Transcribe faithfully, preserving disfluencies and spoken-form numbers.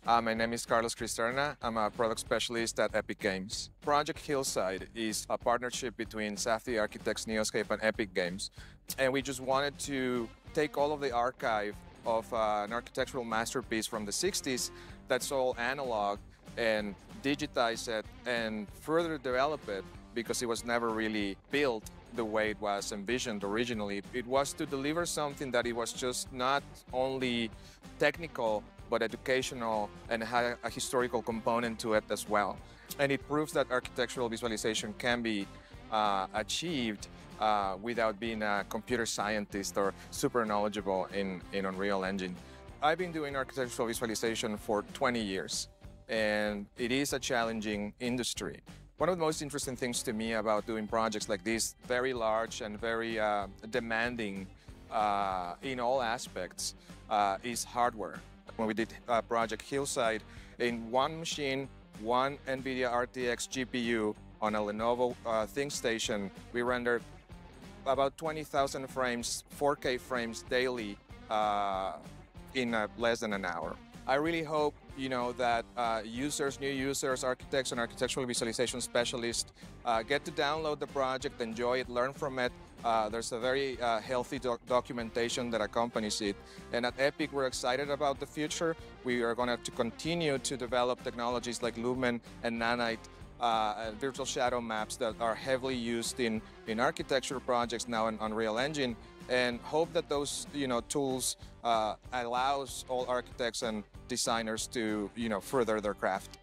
Uh, my name is Carlos Cristerna. I'm a product specialist at Epic Games. Project Hillside is a partnership between Safdie Architects, Neoscape, and Epic Games. And we just wanted to take all of the archive of uh, an architectural masterpiece from the sixties that's all analog and digitize it and further develop it, because it was never really built the way it was envisioned originally. It was to deliver something that it was just not only technical, but educational, and had a historical component to it as well. And it proves that architectural visualization can be uh, achieved uh, without being a computer scientist or super knowledgeable in, in Unreal Engine. I've been doing architectural visualization for twenty years, and it is a challenging industry. One of the most interesting things to me about doing projects like this, very large and very uh, demanding uh, in all aspects, uh, is hardware. When we did uh, Project Hillside, in one machine, one NVIDIA R T X G P U on a Lenovo uh, ThinkStation, we rendered about twenty thousand frames, four K frames daily uh, in uh, less than an hour. I really hope, you know, that uh, users, new users, architects, and architectural visualization specialists uh, get to download the project, enjoy it, learn from it. Uh, there's a very uh, healthy doc documentation that accompanies it. And at Epic, we're excited about the future. We are going to continue to develop technologies like Lumen and Nanite, uh, virtual shadow maps that are heavily used in, in architecture projects now in Unreal Engine, and hope that those, you know, tools uh, allows all architects and designers to, you know, further their craft.